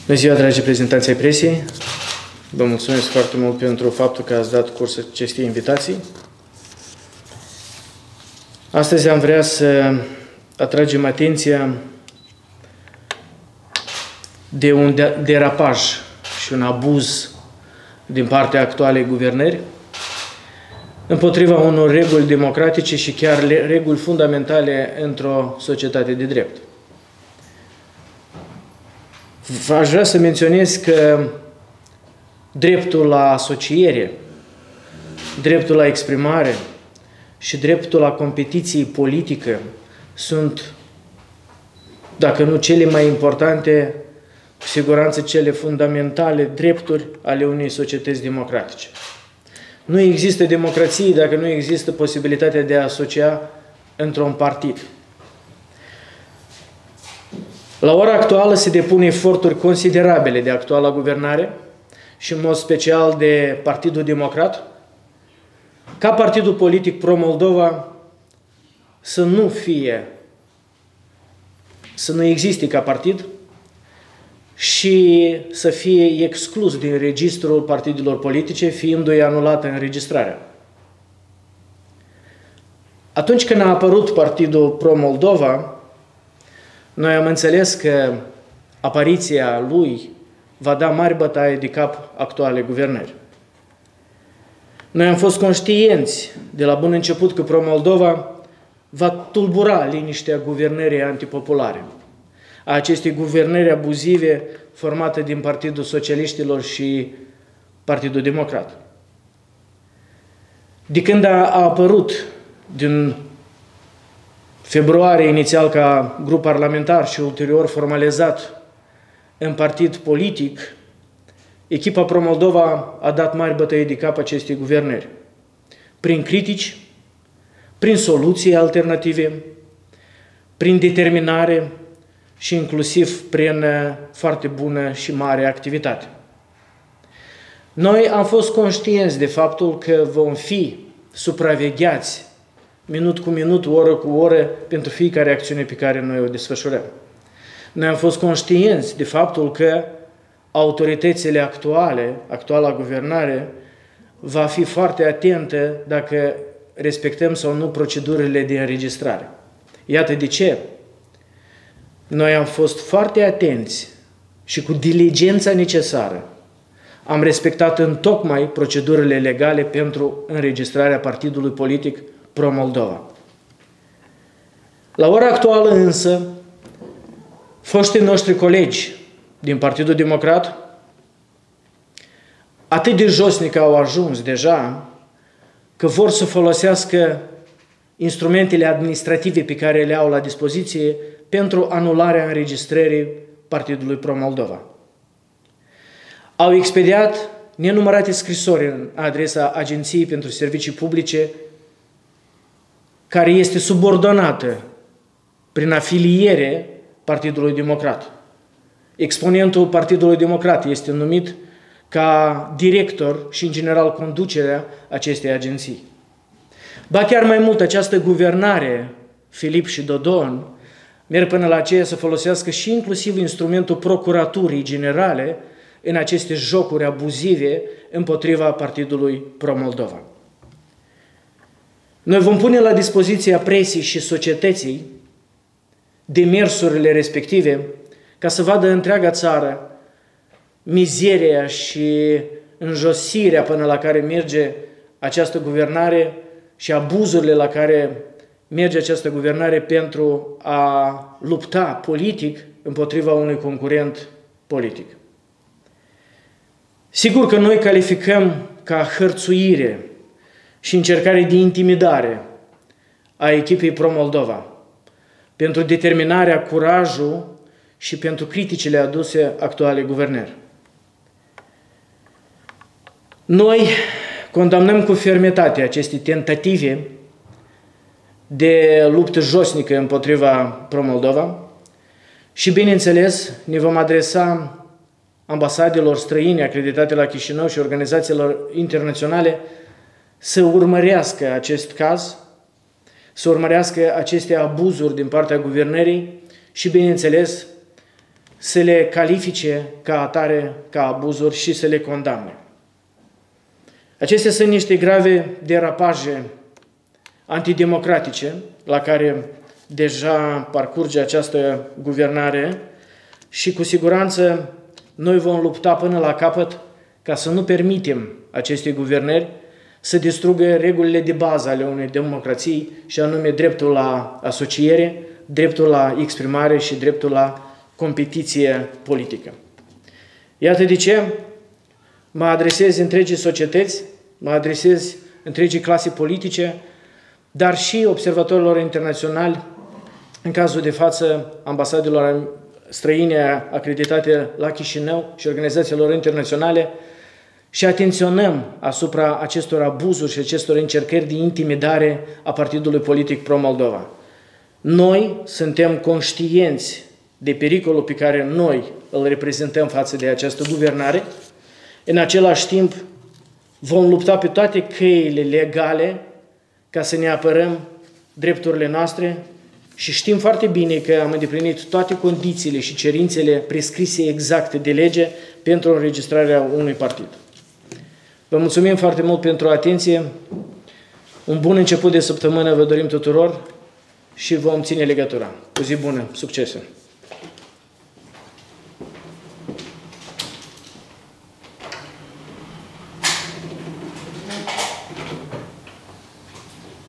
Bună ziua, dragi reprezentanți ai presiei! Vă mulțumesc foarte mult pentru faptul că ați dat curs acestei invitații. Astăzi am vrea să atragem atenția de un derapaj și un abuz din partea actualei guvernări împotriva unor reguli democratice și chiar reguli fundamentale într-o societate de drept. Aș vrea să menționez că dreptul la asociere, dreptul la exprimare și dreptul la competiție politică sunt, dacă nu cele mai importante, cu siguranță cele fundamentale drepturi ale unei societăți democratice. Nu există democrație dacă nu există posibilitatea de a asocia într-un partid. La ora actuală se depun eforturi considerabile de actuala guvernare și în mod special de Partidul Democrat, ca partidul politic pro-Moldova să nu existe ca partid și să fie exclus din registrul partidelor politice, fiindu-i anulată înregistrarea. Atunci când a apărut Partidul pro-Moldova, noi am înțeles că apariția lui va da mari bătaie de cap actuale guvernări. Noi am fost conștienți de la bun început că pro-Moldova va tulbura liniștea guvernării antipopulare, a acestei guvernări abuzive formate din Partidul Socialiștilor și Partidul Democrat. De când a apărut din februarie inițial ca grup parlamentar și ulterior formalizat în partid politic, echipa pro-Moldova a dat mari bătăi de cap acestei guvernări. Prin critici, prin soluții alternative, prin determinare și inclusiv prin foarte bună și mare activitate. Noi am fost conștienți de faptul că vom fi supravegheați minut cu minut, oră cu oră, pentru fiecare acțiune pe care noi o desfășurăm. Noi am fost conștienți de faptul că autoritățile actuala guvernare, va fi foarte atentă dacă respectăm sau nu procedurile de înregistrare. Iată de ce noi am fost foarte atenți și cu diligența necesară am respectat întocmai procedurile legale pentru înregistrarea partidului politic pro-Moldova. La ora actuală însă, foștii noștri colegi din Partidul Democrat atât de josnic au ajuns deja că vor să folosească instrumentele administrative pe care le au la dispoziție pentru anularea înregistrării Partidului pro-Moldova. Au expediat nenumărate scrisori în adresa Agenției pentru Servicii Publice, care este subordonată prin afiliere Partidului Democrat. Exponentul Partidului Democrat este numit ca director și, în general, conducerea acestei agenții. Ba chiar mai mult, această guvernare, Filip și Dodon, merg până la aceea să folosească și inclusiv instrumentul Procuraturii Generale în aceste jocuri abuzive împotriva Partidului pro-Moldova. Noi vom pune la dispoziția presiei și societății demersurile respective ca să vadă întreaga țară mizeria și înjosirea până la care merge această guvernare și abuzurile la care merge această guvernare pentru a lupta politic împotriva unui concurent politic. Sigur că noi calificăm ca hărțuire și încercare de intimidare a echipei pro-Moldova pentru determinarea, curajul și pentru criticile aduse actuale guvernări. Noi condamnăm cu fermitate aceste tentative de luptă josnică împotriva pro-Moldova și, bineînțeles, ne vom adresa ambasadelor străine acreditate la Chișinău și organizațiilor internaționale să urmărească acest caz, să urmărească aceste abuzuri din partea guvernării și, bineînțeles, să le califice ca atare, ca abuzuri și să le condamne. Acestea sunt niște grave derapaje antidemocratice la care deja parcurge această guvernare și cu siguranță noi vom lupta până la capăt ca să nu permitem acestei guvernări să distrugă regulile de bază ale unei democrații și anume dreptul la asociere, dreptul la exprimare și dreptul la competiție politică. Iată de ce mă adresez întregii societăți, mă adresez întregii clase politice, dar și observatorilor internaționali, în cazul de față ambasadelor străine acreditate la Chișinău și organizațiilor internaționale, și atenționăm asupra acestor abuzuri și acestor încercări de intimidare a Partidului Politic Pro-Moldova. Noi suntem conștienți de pericolul pe care noi îl reprezentăm față de această guvernare. În același timp, vom lupta pe toate căile legale ca să ne apărăm drepturile noastre și știm foarte bine că am îndeplinit toate condițiile și cerințele prescrise exacte de lege pentru înregistrarea unui partid. Vă mulțumim foarte mult pentru atenție. Un bun început de săptămână vă dorim tuturor și vom ține legătura. O zi bună, succes!